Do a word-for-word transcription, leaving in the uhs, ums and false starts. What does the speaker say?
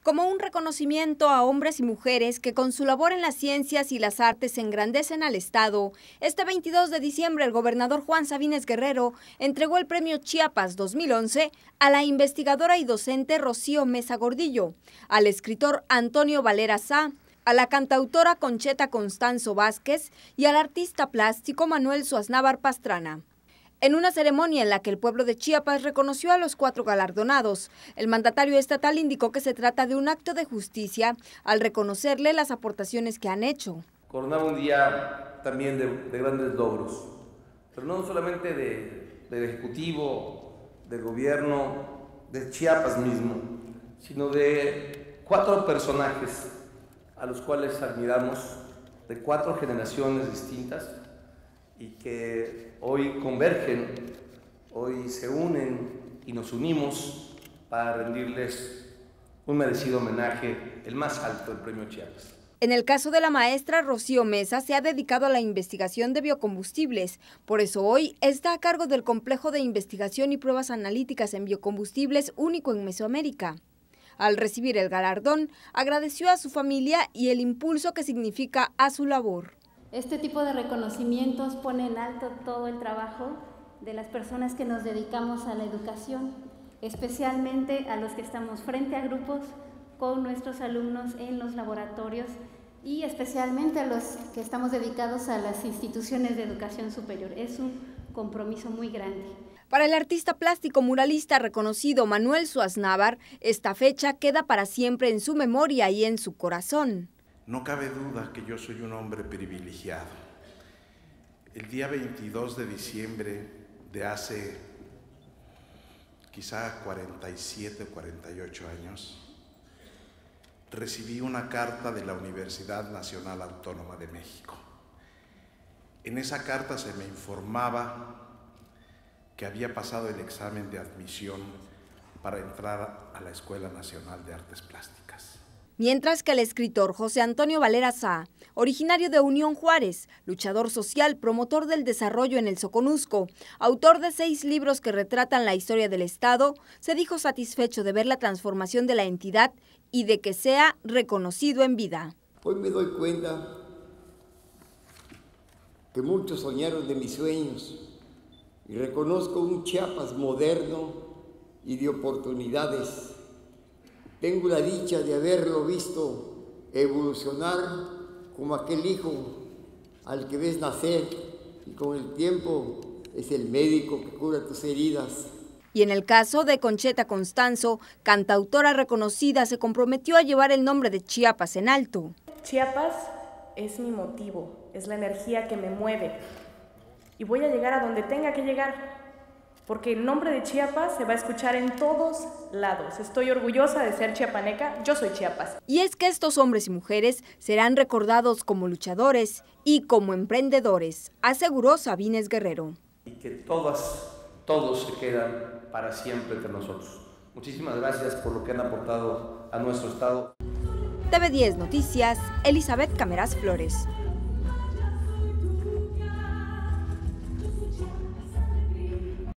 Como un reconocimiento a hombres y mujeres que con su labor en las ciencias y las artes engrandecen al Estado, este veintidós de diciembre el gobernador Juan Sabines Guerrero entregó el Premio Chiapas dos mil once a la investigadora y docente Rocío Mesa Gordillo, al escritor Antonio Valera Sá, a la cantautora Concheta Constanzo Vázquez y al artista plástico Manuel Suaznavar Pastrana. En una ceremonia en la que el pueblo de Chiapas reconoció a los cuatro galardonados, el mandatario estatal indicó que se trata de un acto de justicia al reconocerle las aportaciones que han hecho. Coronar un día también de, de grandes logros, pero no solamente de, del Ejecutivo, del Gobierno, de Chiapas mismo, sino de cuatro personajes a los cuales admiramos, de cuatro generaciones distintas, y que hoy convergen, hoy se unen y nos unimos para rendirles un merecido homenaje, el más alto, el Premio Chiapas. En el caso de la maestra Rocío Mesa se ha dedicado a la investigación de biocombustibles, por eso hoy está a cargo del Complejo de Investigación y Pruebas Analíticas en Biocombustibles único en Mesoamérica. Al recibir el galardón, agradeció a su familia y el impulso que significa a su labor. Este tipo de reconocimientos pone en alto todo el trabajo de las personas que nos dedicamos a la educación, especialmente a los que estamos frente a grupos con nuestros alumnos en los laboratorios y especialmente a los que estamos dedicados a las instituciones de educación superior. Es un compromiso muy grande. Para el artista plástico muralista reconocido Manuel Suaznavar, esta fecha queda para siempre en su memoria y en su corazón. No cabe duda que yo soy un hombre privilegiado. El día veintidós de diciembre de hace quizá cuarenta y siete o cuarenta y ocho años, recibí una carta de la Universidad Nacional Autónoma de México. En esa carta se me informaba que había pasado el examen de admisión para entrar a la Escuela Nacional de Artes Plásticas. Mientras que el escritor José Antonio Valera Sá, originario de Unión Juárez, luchador social, promotor del desarrollo en el Soconusco, autor de seis libros que retratan la historia del Estado, se dijo satisfecho de ver la transformación de la entidad y de que sea reconocido en vida. Hoy me doy cuenta que muchos soñaron de mis sueños y reconozco un Chiapas moderno y de oportunidades. Tengo la dicha de haberlo visto evolucionar como aquel hijo al que ves nacer y con el tiempo es el médico que cura tus heridas. Y en el caso de Concheta Constanzo, cantautora reconocida, se comprometió a llevar el nombre de Chiapas en alto. Chiapas es mi motivo, es la energía que me mueve y voy a llegar a donde tenga que llegar. Porque el nombre de Chiapas se va a escuchar en todos lados. Estoy orgullosa de ser chiapaneca, yo soy Chiapas. Y es que estos hombres y mujeres serán recordados como luchadores y como emprendedores, aseguró Sabines Guerrero. Y que todas, todos se quedan para siempre entre nosotros. Muchísimas gracias por lo que han aportado a nuestro Estado. T V diez Noticias, Elizabeth Cameras Flores.